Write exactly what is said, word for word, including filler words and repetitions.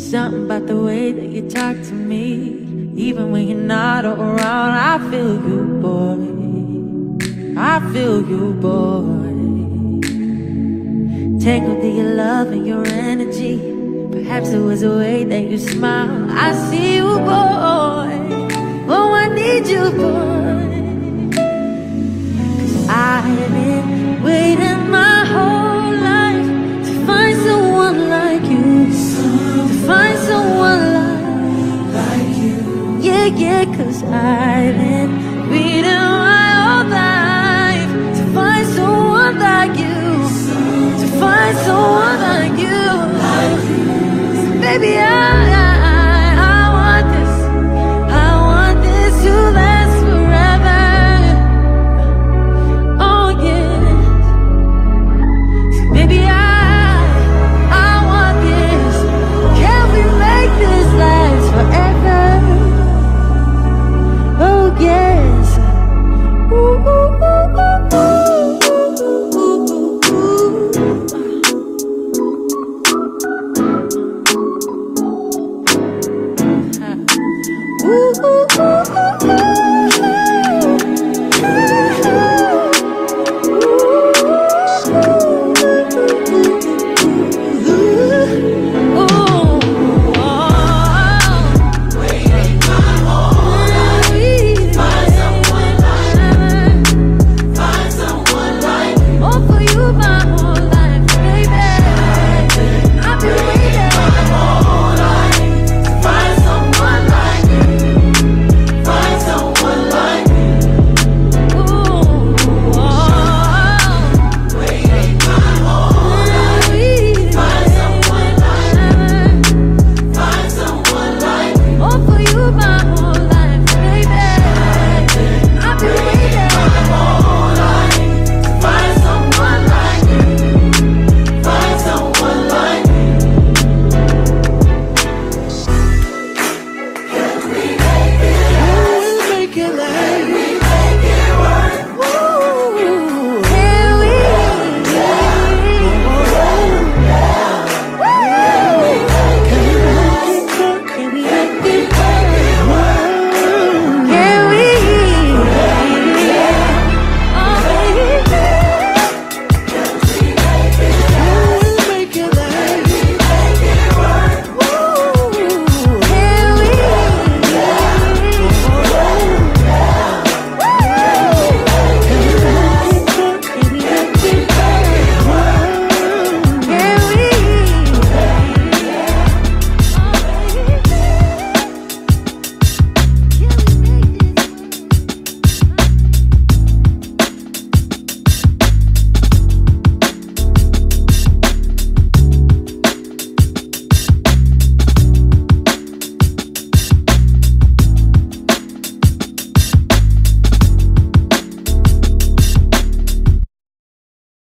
Something about the way that you talk to me, even when you're not around. I feel you, boy. I feel you, boy. Tangled in your love and your energy. Perhaps it was the way that you smile. I see you, boy. Oh, I need you, boy. 'Cause I've been waiting my whole life to find someone like you, to find someone like, like you. Yeah, yeah, 'cause I've been waiting my whole life to find someone like you, to find someone like you, like you. So baby, I, I